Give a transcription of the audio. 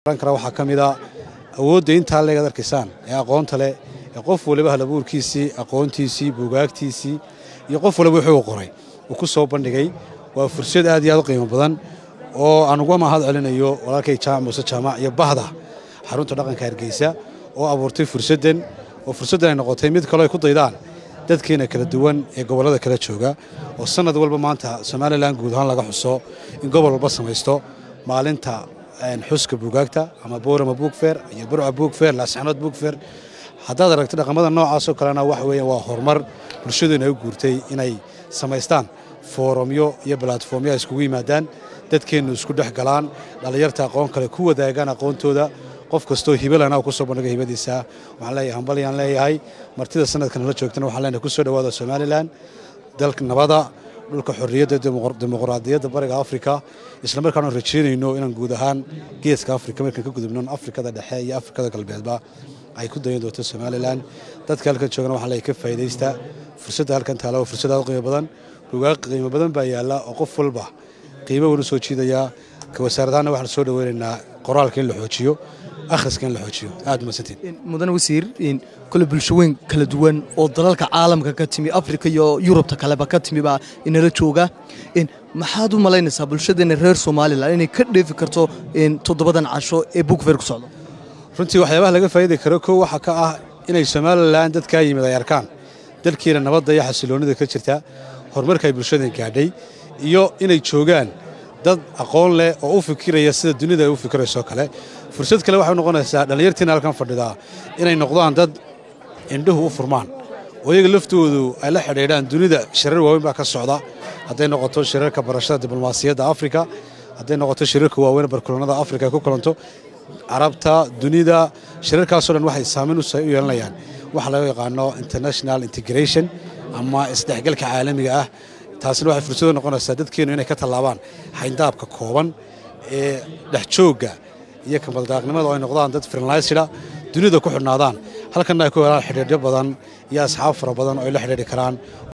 kara waxaa ka mid ah awoodda intaa leegad arkaysaan ee aqoonta leh ee qof waliba halabuurkiisii aqoontiisii buugaagtiisii iyo qof waliba wuxuu qoray uu ku soo bandhigay waa fursad aad iyo aad u qiimo badan oo aan uga mahad celinayo walaalkay Jaamac Muuse Jaamac iyo bahda xarunta dhaqanka Hargeysa oo abuurtay fursadan oo fursadan ay noqotay mid kale ay ku daydaan dadkeena kala duwan ee gobolada kala jooga oo sanad walba maanta Soomaaliland guud ahaan laga xuso in gobol walba samaysto maalinta xuska buugaagta ama Boorama Book Fair iyo Burco Book Fair Laascanood Book Fair haddaad aragto dhaqamada noocaas oo kalena wax weeyaan waa horumar bulshadeena u guurtay inay samaystaan foorumyo iyo platformyo iskugu yimaadaan dadkeenu isku dhex galaan dhalinyarta aqoon kale ku wadaagaan aqoontooda qof kastoo hibelana ku soo bandhigay hibadiisa waxaan leeyahay hambaliyaan leeyahay martida sanadkan la joogtana waxaan leenahay ku soo dhawaada Soomaaliland dalka nabada dhulka xorriyadda dimuqraadiyadda bariga Afrika isla markaana rajeynayno inaan guud ahaan geeska Afrika markaan ka gudubno Afrikada dhexe iyo Afrikada galbeedba ay ku dayan doonto Soomaaliland dadka halka joogana waxaan leeyahay ka faa'iideysta fursadda halkan taalo fursad aad u qiimo badan buugaag qiimo badan baa yaala oo qof walba qiimo weyn soo jiidaya ka wasaaradana waxaan soo dhaweynaynaa qoraalka in la xoojiyo akhriska in la xoojiyo aad ma santiin mudan wasiir in kala bulshooyin kala duwan oo dalalka caalamka ka timi Afrika iyo Yurubta kale ba ka timi ba inala jooga in maxaad u malaynaysaa bulshadeena reer Soomaaliland inay ka dheefi karto in toddobadan casho ee Book Fair ku socdo runtii waxyaabaha laga faa'iiday karo waxa ka ah inay Soomaaliland dadka yimid ay arkaan dalkeena nabadda iyo xasiloonida ka jirta horumarka ay bulshadeen gaadhay iyo inay joogaan dad aqoon leh oo u fikiraya sida dunida ay u fikirayso kale fursad kale waxay noqonaysaa dhalinyartina halkan fadhida inay noqdaan dad indhuhu u furmaan oo iyaga laftoodu ay la xidhiidhaan dunida shirar waaweyn baa ka socda hadday noqoto shirarka barashada diblomaasiyadda Afrika hadday noqoto shirarka waaweyn barkulanada Afrika ay ku kulanto carabta dunida shirarkaasoo dhan waxay saameyn u yeelanayaan waxa laga yaqaano international integration ama isdhexgalka caalamiga ah taasina waxay fursad noqonaysaa dadkeenu inay ka tallaabaan xayndaabka kooban ee dhex joogga iyo kamaldaaqnimada oo ay noqdaan dad freelancer dunida ku xidhnaadaan halkan ay ku helaan xiriiryo badan iyo asxaab fara badan oo ay la xiriiri karaan